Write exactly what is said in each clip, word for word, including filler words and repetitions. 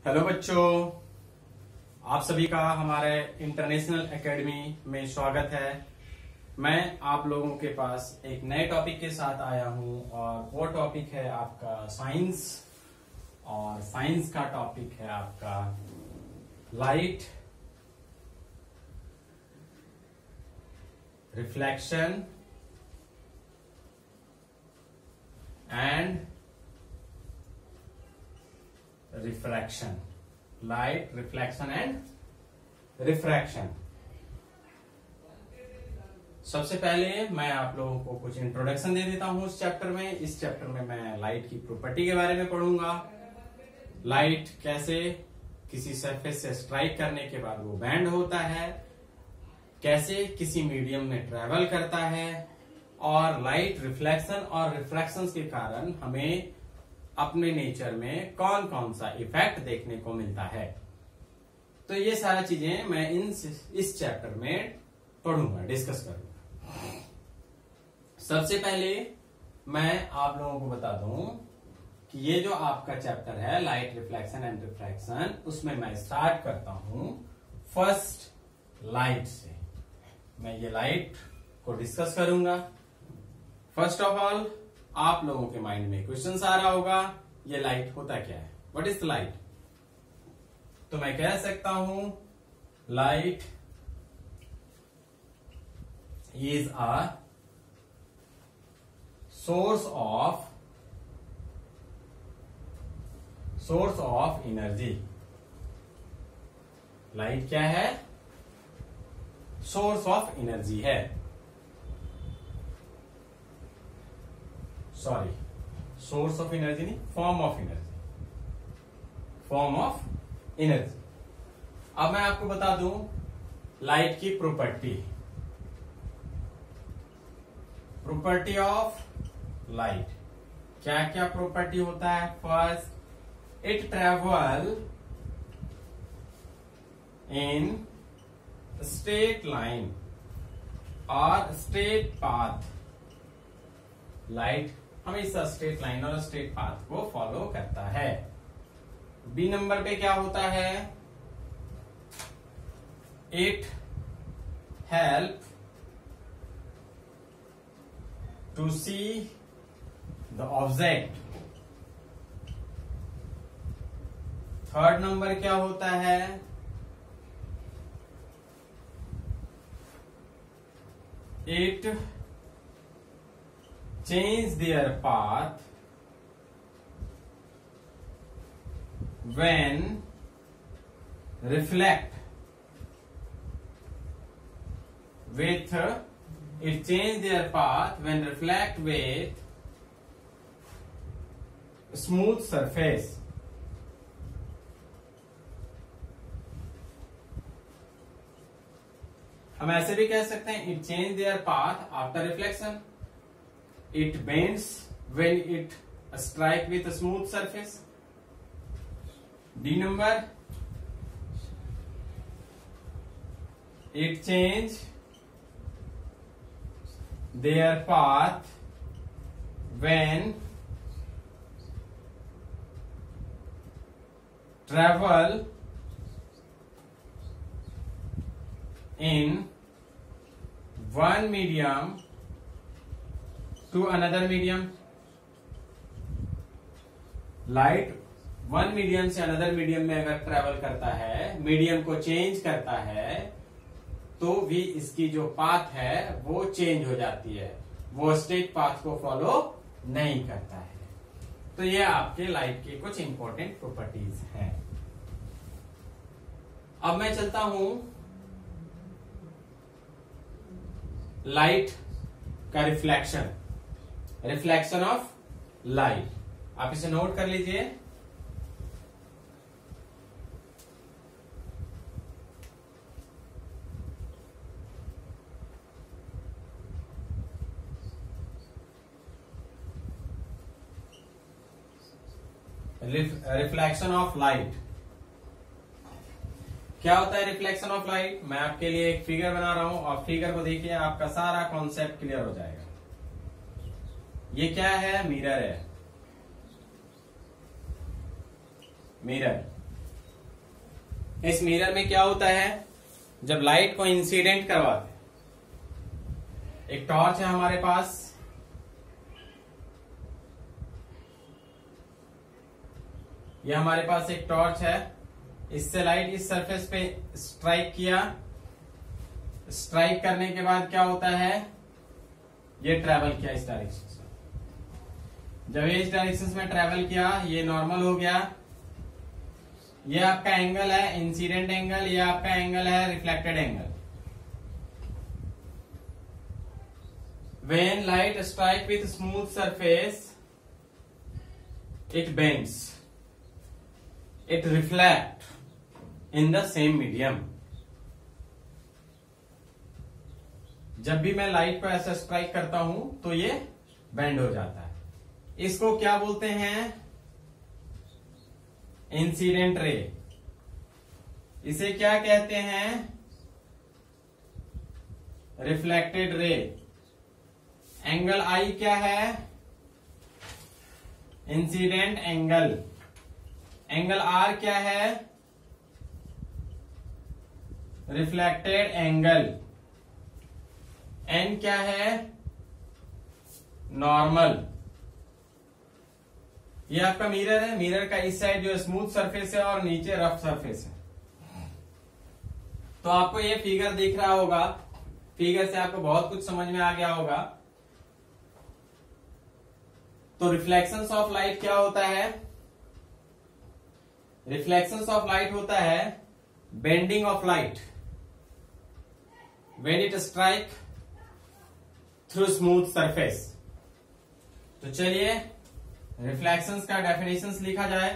Hello बच्चों, आप सभी का हमारे इंटरनेशनल एकेडमी में स्वागत है। मैं आप लोगों के पास एक नए टॉपिक के साथ आया हूं और वो टॉपिक है आपका साइंस। और साइंस का टॉपिक है आपका light, reflection and refraction. Light, reflection and refraction. सबसे पहले मैं आप लोगों को कुछ इंट्रोडक्शन दे देता हूं इस चैप्टर में। इस चैप्टर में मैं लाइट की प्रॉपर्टी के बारे में पढ़ूंगा। लाइट कैसे किसी सरफेस से स्ट्राइक करने के बाद वो बैंड होता है, कैसे किसी मीडियम में ट्रेवल करता है, और लाइट रिफ्लेक्शन और रिफ्रैक्शन के कारण हमें अपने नेचर में कौन कौन सा इफेक्ट देखने को मिलता है। तो ये सारा चीजें मैं इन इस चैप्टर में पढ़ूंगा, डिस्कस करूंगा। सबसे पहले मैं आप लोगों को बता दूं कि ये जो आपका चैप्टर है लाइट, रिफ्लेक्शन एंड रिफ्रैक्शन, उसमें मैं स्टार्ट करता हूं फर्स्ट लाइट से। मैं ये लाइट को डिस्कस करूंगा। फर्स्ट ऑफ ऑल आप लोगों के माइंड में क्वेश्चन आ रहा होगा, ये लाइट होता क्या है, व्हाट इज द लाइट। तो मैं कह सकता हूं light is a source of source of energy. Light क्या है? सोर्स ऑफ एनर्जी है। सॉरी, सोर्स ऑफ एनर्जी नहीं, form of energy. Form of energy. अब मैं आपको बता दूं लाइट की प्रॉपर्टी। प्रॉपर्टी ऑफ लाइट, क्या क्या प्रॉपर्टी होता है। First, it travel in straight line और स्ट्रेट पाथ। लाइट हमेशा स्ट्रेट लाइन और स्ट्रेट पाथ को फॉलो करता है। बी नंबर पे क्या होता है? It help to see the object. Third number क्या होता है? It change their path when reflect with it change their path when reflect with smooth surface। हम ऐसे भी कह सकते हैं it change their path after reflection। It bends when it strike with a smooth surface। D number, it change their path when travel in one medium to another medium. Light one medium से another medium में अगर travel करता है, medium को change करता है, तो भी इसकी जो पाथ है वो चेंज हो जाती है, वो स्ट्रेट पाथ को फॉलो नहीं करता है। तो ये आपके लाइट के कुछ इंपॉर्टेंट प्रॉपर्टीज हैं। अब मैं चलता हूं लाइट का रिफ्लेक्शन, रिफ्लेक्शन ऑफ लाइट। आप इसे नोट कर लीजिए। रिफ्लेक्शन ऑफ लाइट क्या होता है? रिफ्लेक्शन ऑफ लाइट, मैं आपके लिए एक फिगर बना रहा हूं और फिगर को देखिए, आपका सारा कॉन्सेप्ट क्लियर हो जाएगा। ये क्या है? मिरर है। मिरर इस मिरर में क्या होता है, जब लाइट को इंसिडेंट करवाते हैं, एक टॉर्च है हमारे पास, ये हमारे पास एक टॉर्च है, इससे लाइट इस सरफेस पे स्ट्राइक किया, स्ट्राइक करने के बाद क्या होता है, ये ट्रेवल किया इस डायरेक्शन में। जब ये इस डायरेक्शन में ट्रेवल किया, ये नॉर्मल हो गया, ये आपका एंगल है इंसिडेंट एंगल, ये आपका एंगल है reflected angle. When light strike with smooth surface, it bends, it reflect in the same medium। जब भी मैं लाइट को ऐसा स्ट्राइक करता हूं तो ये बेंड हो जाता है। इसको क्या बोलते हैं, इंसिडेंट रे। इसे क्या कहते हैं, रिफ्लेक्टेड रे। एंगल आई क्या है, इंसिडेंट एंगल। एंगल आर क्या है, रिफ्लेक्टेड एंगल। एन क्या है, नॉर्मल। ये आपका मिरर है, मिरर का इस साइड जो स्मूथ सरफेस है और नीचे रफ सरफेस है। तो आपको ये फिगर दिख रहा होगा, फिगर से आपको बहुत कुछ समझ में आ गया होगा। तो रिफ्लेक्शंस ऑफ लाइट क्या होता है, रिफ्लेक्शंस ऑफ लाइट होता है bending of light when it strike through smooth surface. तो चलिए रिफ्लेक्शंस का डेफिनेशंस लिखा जाए।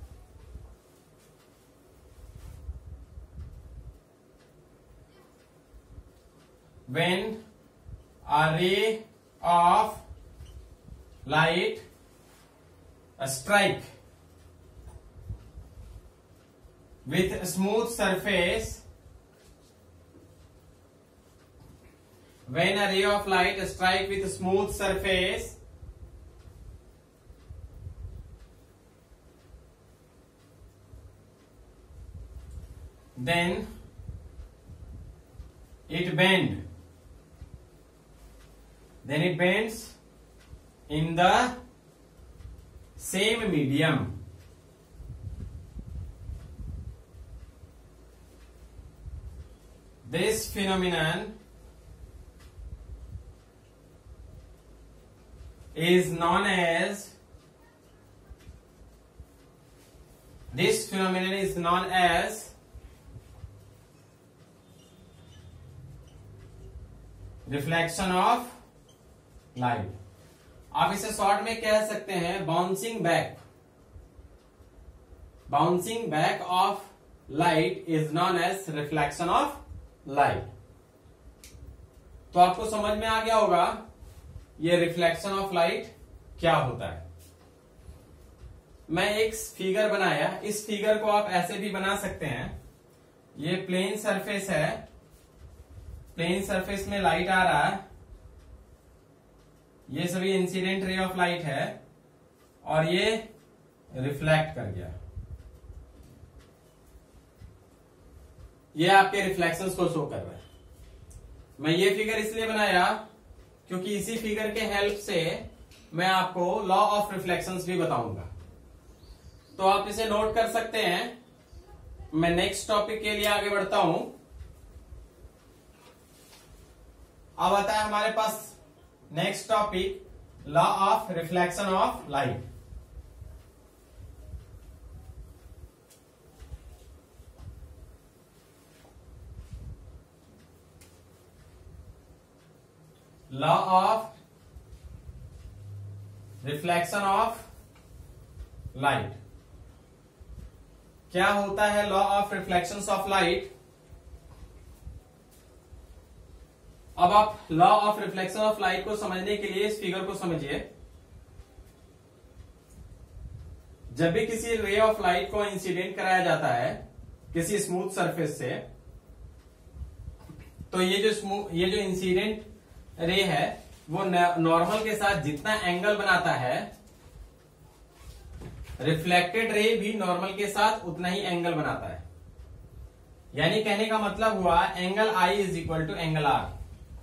When a ray of light strike with a smooth surface, when a ray of light strike with a smooth surface, then it bend, then it bends in the same medium। This phenomenon is known as this phenomenon is known as reflection of light. आप इसे short में कह सकते हैं bouncing back. Bouncing back of light is known as reflection of light. तो आपको समझ में आ गया होगा ये रिफ्लेक्शन ऑफ लाइट क्या होता है। मैं एक फिगर बनाया, इस फिगर को आप ऐसे भी बना सकते हैं। ये प्लेन सरफेस है, प्लेन सरफेस में लाइट आ रहा है, ये सभी इंसिडेंट रे ऑफ लाइट है और ये रिफ्लेक्ट कर गया। ये आपके रिफ्लेक्शंस को शो कर रहा है। मैं ये फिगर इसलिए बनाया क्योंकि इसी फिगर के हेल्प से मैं आपको लॉ ऑफ रिफ्लेक्शंस भी बताऊंगा। तो आप इसे नोट कर सकते हैं। मैं नेक्स्ट टॉपिक के लिए आगे बढ़ता हूं। अब आता है हमारे पास next topic, law of reflection of light. Law of reflection of light. क्या होता है law of reflection of light? अब आप law of reflection of light को समझने के लिए इस फिगर को समझिए। जब भी किसी रे ऑफ लाइट को इंसिडेंट कराया जाता है किसी स्मूथ सरफेस से, तो ये जो स्मूथ ये जो इंसिडेंट रे है वो नॉर्मल के साथ जितना एंगल बनाता है, रिफ्लेक्टेड रे भी नॉर्मल के साथ उतना ही एंगल बनाता है। यानी कहने का मतलब हुआ angle I is equal to angle R.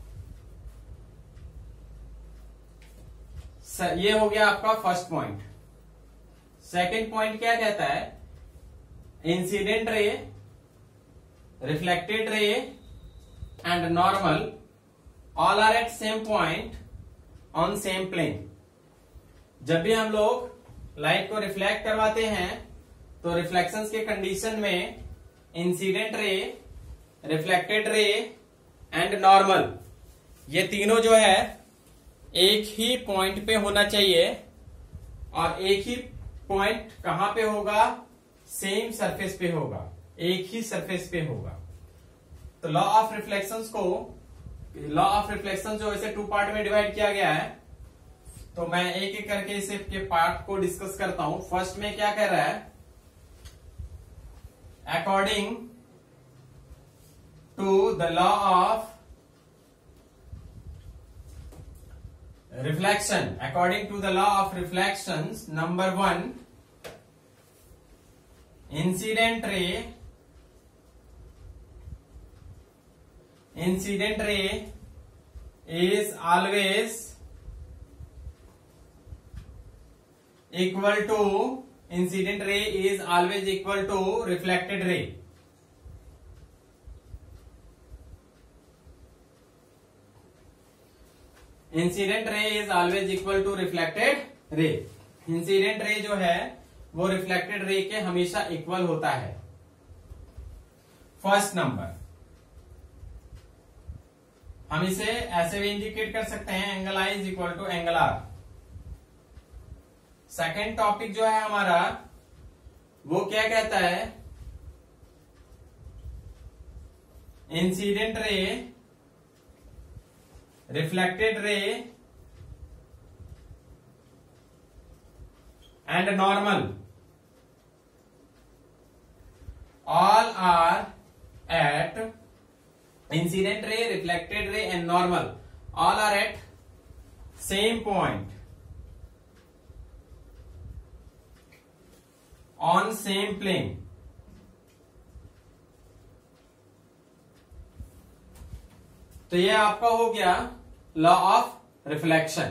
ये हो गया आपका फर्स्ट पॉइंट। सेकंड पॉइंट क्या कहता है, incident ray, reflected ray and normal all are at same point on same plane. जब भी हम लोग लाइट को रिफ्लेक्ट करवाते हैं तो रिफ्लेक्शंस के कंडीशन में incident ray, reflected ray and normal, ये तीनों जो है एक ही पॉइंट पे होना चाहिए। और एक ही पॉइंट कहां पे होगा, सेम सरफेस पे होगा, एक ही सरफेस पे होगा। तो लॉ ऑफ रिफ्लेक्शंस को, लॉ ऑफ रिफ्लेक्शन जो इसे टू पार्ट में डिवाइड किया गया है, तो मैं एक एक करके इसे के पार्ट को डिस्कस करता हूं। फर्स्ट में क्या कह रहा है, according to the law of reflection, according to the law of reflections, number one, incident ray, incident ray is always equal to, incident ray is always equal to reflected ray. Incident ray is always equal to reflected ray. Incident ray जो है वो reflected ray के हमेशा equal होता है। First number, हम इसे ऐसे भी इंडिकेट कर सकते हैं, angle I is equal to angle R. Second topic जो है हमारा वो क्या कहता है, incident ray, reflected ray and normal all are at, incident ray, reflected ray and normal all are at same point on same plane. तो ये आपका हो गया लॉ ऑफ रिफ्लेक्शन।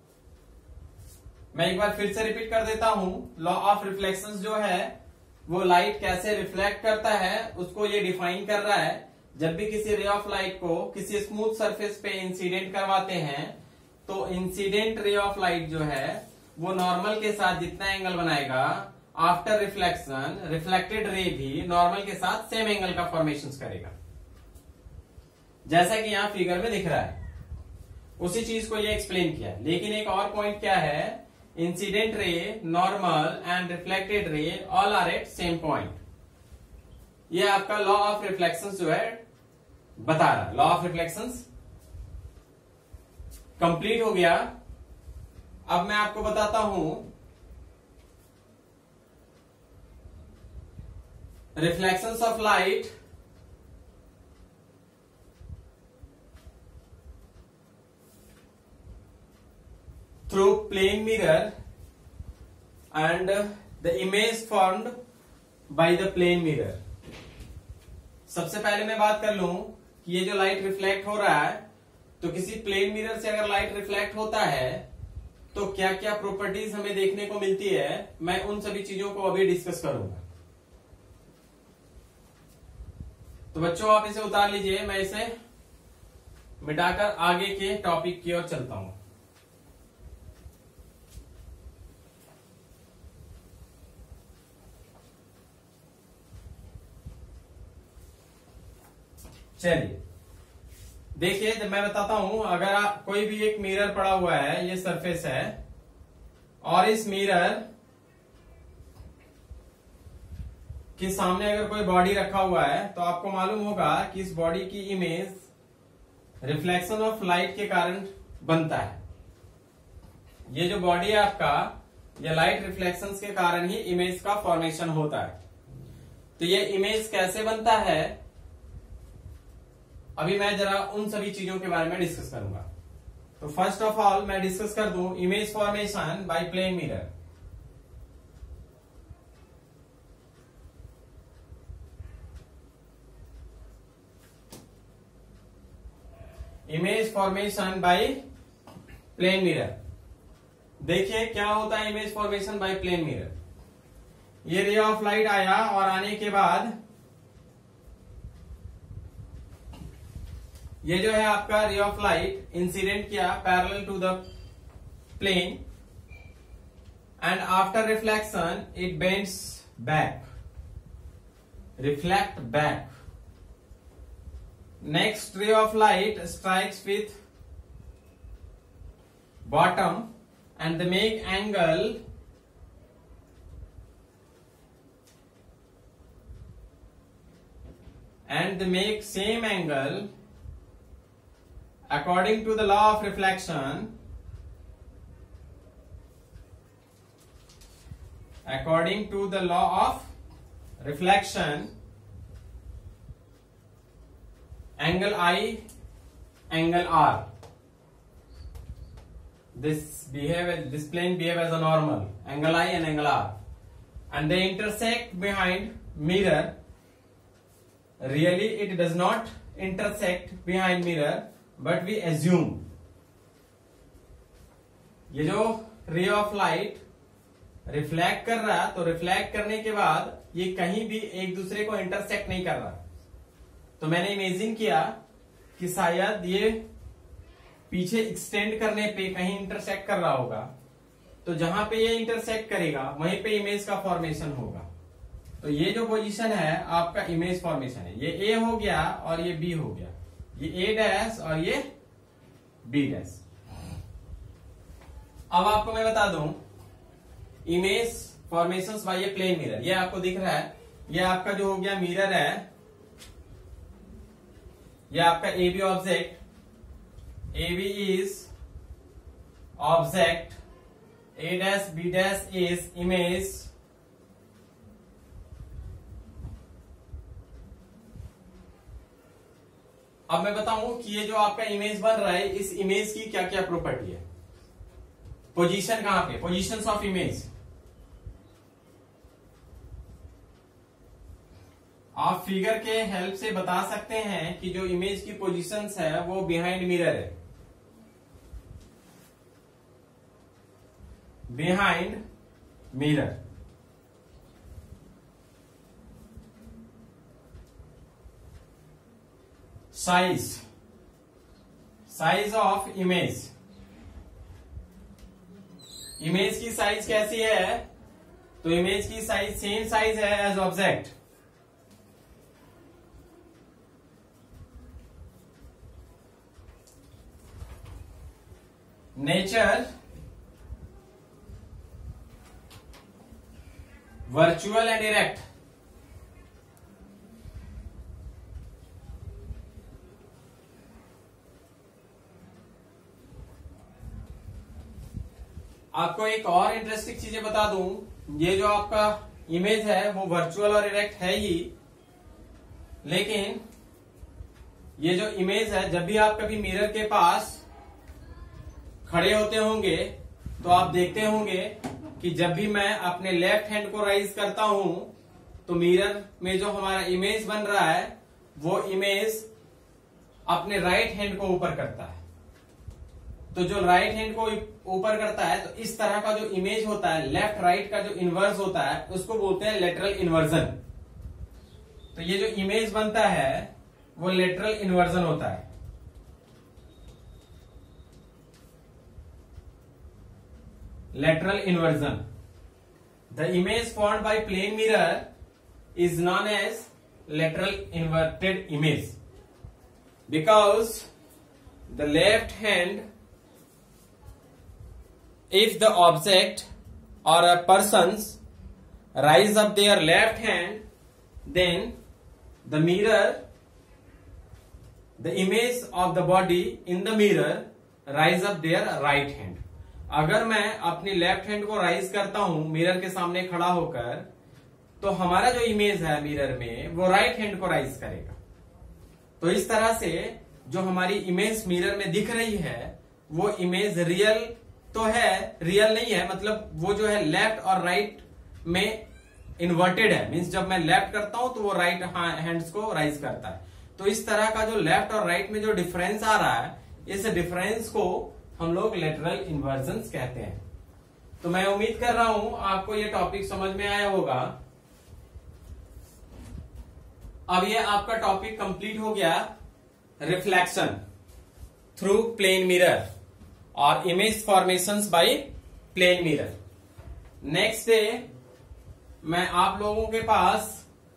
मैं एक बार फिर से रिपीट कर देता हूं। लॉ ऑफ रिफ्लेक्शन जो है वो लाइट कैसे रिफ्लेक्ट करता है उसको ये डिफाइन कर रहा है। जब भी किसी रे ऑफ लाइट को किसी स्मूथ सरफेस पे इंसिडेंट करवाते हैं तो इंसिडेंट रे ऑफ लाइट जो है वो नॉर्मल के साथ जितना एंगल बनाएगा, आफ्टर रिफ्लेक्शन रिफ्लेक्टेड रे भी नॉर्मल के साथ सेम एंगल का फॉर्मेशन करेगा, जैसा कि यहां फिगर में दिख रहा है। उसी चीज को ये एक्सप्लेन किया। लेकिन एक और पॉइंट क्या है, incident ray, normal and reflected ray all are at same point. ये आपका लॉ ऑफ रिफ्लेक्शंस जो है बता रहा है। लॉ ऑफ रिफ्लेक्शंस कंप्लीट हो गया। अब मैं आपको बताता हूं reflections of light through plane mirror and the image formed by the plane mirror। सबसे पहले मैं बात कर लूं कि ये जो लाइट रिफ्लेक्ट हो रहा है तो किसी प्लेन मिरर से अगर लाइट रिफ्लेक्ट होता है तो क्या क्या प्रॉपर्टीज हमें देखने को मिलती है, मैं उन सभी चीजों को अभी डिस्कस करूंगा। तो बच्चों आप इसे उतार लीजिए, मैं इसे मिटाकर आगे के टॉपिक की ओर चलता हूं। चलिए देखिए, जब मैं बताता हूं, अगर आप कोई भी एक मिरर पड़ा हुआ है, ये सरफेस है और इस मिरर के सामने अगर कोई बॉडी रखा हुआ है तो आपको मालूम होगा कि इस बॉडी की इमेज रिफ्लेक्शन ऑफ लाइट के कारण बनता है। ये जो बॉडी है आपका, ये लाइट रिफ्लेक्शंस के कारण ही इमेज का फॉर्मेशन होता है। तो ये इमेज कैसे बनता है, अभी मैं जरा उन सभी चीजों के बारे में डिस्कस करूंगा। तो फर्स्ट ऑफ ऑल मैं डिस्कस कर दूं image formation by plane mirror. Image formation by plane mirror. देखिए क्या होता है image formation by plane mirror. ये रे ऑफ लाइट आया और आने के बाद ये जो है आपका रे ऑफ लाइट इंसिडेंट किया parallel to the plane and after reflection it bends back, reflect back. Next ray of light strikes with bottom and they make angle and they make same angle according to the law of reflection, according to the law of reflection, angle I, angle R. This behave, this plane behave as a normal, angle I and angle R, and they intersect behind mirror. Really, it does not intersect behind mirror, but we assume. ये जो ray of light reflect कर रहा है, तो reflect करने के बाद ये कहीं भी एक दूसरे को इंटरसेक्ट नहीं कर रहा। तो मैंने इमेजिन किया कि शायद ये पीछे एक्सटेंड करने पे कहीं इंटरसेक्ट कर रहा होगा, तो जहां पे ये इंटरसेक्ट करेगा वहीं पे इमेज का फॉर्मेशन होगा। तो ये जो पोजीशन है आपका इमेज फॉर्मेशन है। ये ए हो गया और ये बी हो गया, ये ए डैश और ये बी डैश। अब आपको मैं बता दूं इमेज फॉर्मेशंस बाय ये प्लेन मिरर। ये आपको दिख रहा है, ये आपका जो हो गया मिरर है, ये आपका A B object, A B is object, A dash B dash is image, अब मैं बताऊं कि ये जो आपका इमेज बन रहा है, इस इमेज की क्या क्या प्रॉपर्टी है। पोजीशन कहां पे, पोजीशंस ऑफ इमेज। आप फिगर के हेल्प से बता सकते हैं कि जो इमेज की पोजीशंस है वो बिहाइंड मिरर है, behind mirror. Size, size of image, image की साइज कैसी है, तो इमेज की साइज सेम साइज है as object. Nature virtual and erect. आपको एक और इंटरेस्टिंग चीजें बता दूं, ये जो आपका इमेज है वो वर्चुअल और इरेक्ट है ही, लेकिन ये जो इमेज है जब भी आप कभी मिरर के पास खड़े होते होंगे तो आप देखते होंगे कि जब भी मैं अपने लेफ्ट हैंड को राइज करता हूं तो मिरर में जो हमारा इमेज बन रहा है वो इमेज अपने राइट हैंड को ऊपर करता है। तो जो राइट हैंड को ऊपर करता है तो इस तरह का जो इमेज होता है, लेफ्ट राइट का जो इन्वर्स होता है उसको बोलते हैं लेटरल इन्वर्जन। तो ये जो इमेज बनता है वो लेटरल इन्वर्जन होता है। Lateral inversion. The image formed by plane mirror is known as lateral inverted image because the left hand, if the object or a person's rise up their left hand, then the mirror, the image of the body in the mirror rise up their right hand. अगर मैं अपनी left hand को rise करता हूं mirror के सामने खड़ा होकर, तो हमारा जो इमेज है मिरर में वो राइट हैंड को राइज करेगा। तो इस तरह से जो हमारी इमेज मिरर में दिख रही है वो इमेज रियल तो है, रियल नहीं है, मतलब वो जो है लेफ्ट और राइट में इन्वर्टेड है। मीन्स जब मैं लेफ्ट करता हूं तो वो राइट हैंड्स को राइज करता है। तो इस तरह का जो लेफ्ट और राइट में जो डिफरेंस आ रहा है, इस डिफरेंस को हम लोग लेटरल इन्वर्जन कहते हैं। तो मैं उम्मीद कर रहा हूं आपको ये टॉपिक समझ में आया होगा। अब ये आपका टॉपिक कंप्लीट हो गया, रिफ्लेक्शन थ्रू प्लेन मिरर और image formations by plane mirror. Next day मैं आप लोगों के पास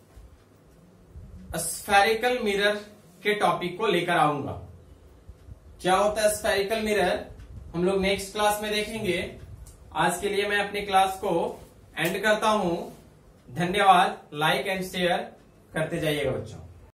स्फेरिकल मिरर के टॉपिक को लेकर आऊंगा। क्या होता है स्फेरिकल मिरर, हम लोग नेक्स्ट क्लास में देखेंगे। आज के लिए मैं अपनी क्लास को एंड करता हूं। धन्यवाद। लाइक एंड शेयर करते जाइएगा बच्चों।